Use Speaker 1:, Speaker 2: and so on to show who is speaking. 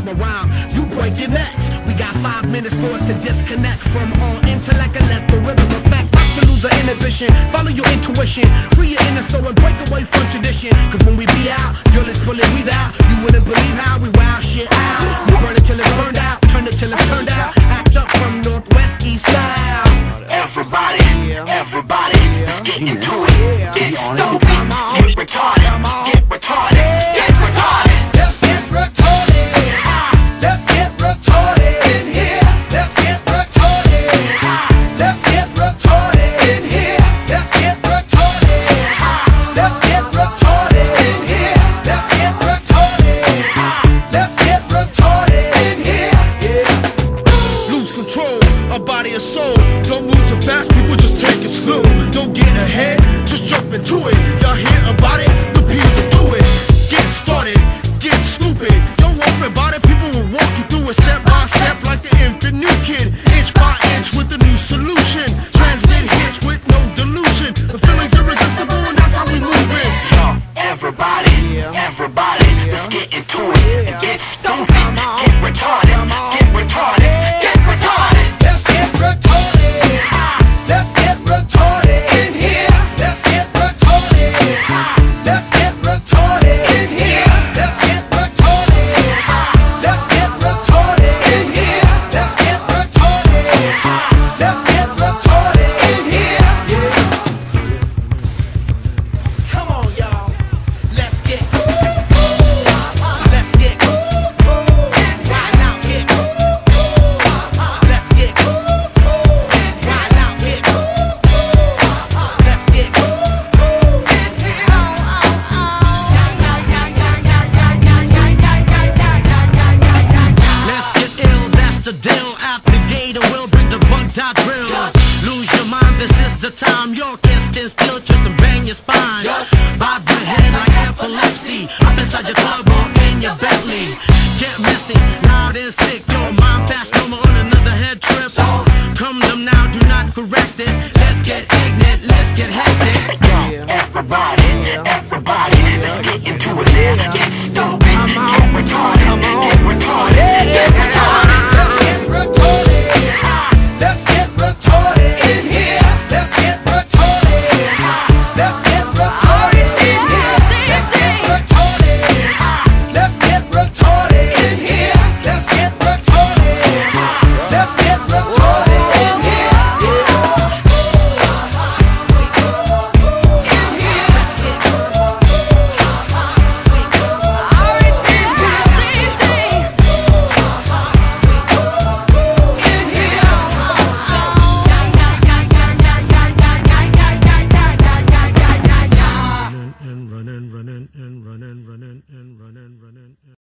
Speaker 1: around, you break your necks. We got 5 minutes for us to disconnect from all intellect and let the rhythm affect us to lose our inhibition. Follow your intuition, free your inner soul and break away from tradition. Cause when we be out, girl, it's pulling we out. You wouldn't believe how we wow shit out. We burn it till it's burned out, turn it till it's turned out. Act up from northwest, east, south.
Speaker 2: Everybody, everybody, let's get into it. Get stupid, get retarded, get retarded, get retarded.
Speaker 3: Let's get retarded. Let's get retarded in here. Let's get retarded. Let's get retarded in here. Let's get retarded. Let's get retarded in here. Let's get retarded. Let's get retarded in here. Yeah.
Speaker 1: Lose control of body and soul. Don't move too fast, people, just take it slow. Don't get ahead, just jump into it. Y'all hear about it? The P's will do it. Get started, get stupid. Don't worry about it, people will walk you through it step by step like the infant new kid. Inch by inch with a new solution. Transmit hits with no delusion. The feeling's irresistible and that's how we move it.
Speaker 2: Everybody, everybody, let's get into it and get stupid, get retarded, get retarded, get retarded.
Speaker 3: Let's get retarded. Let's get retarded in here. Let's get retarded. Let's get retarded in here. Let's get retarded. Let's get retarded in here. Let's get retarded. Let's get retarded in here. Yeah.
Speaker 1: Come on, y'all. Let's get let's get right now, get let's get right now, get let's get let's get ill, that's the deal. Out the gate and we'll bring the bug dot drill. Lose your mind, this is the time. You can't stand still, twist and bang your spine. Bob your head like epilepsy. Up inside your club or in your Bentley. Get messy, loud and sick. Your mind fast, no more on another head trip. Come them now, do not correct it.